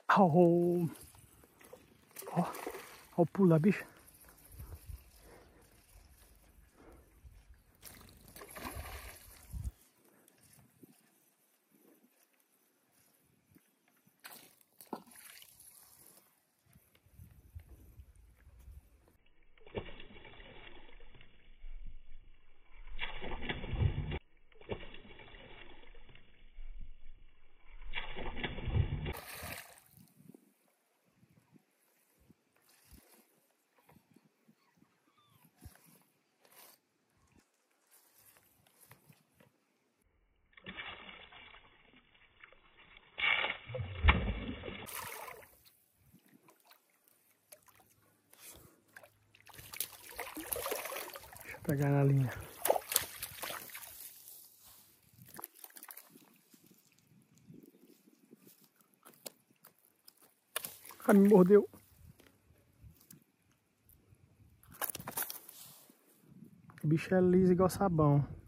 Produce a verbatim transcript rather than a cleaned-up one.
Ó, ó, ó o pulo da bicha. Pegar na linha. Ah, me mordeu. O bicho é liso igual sabão.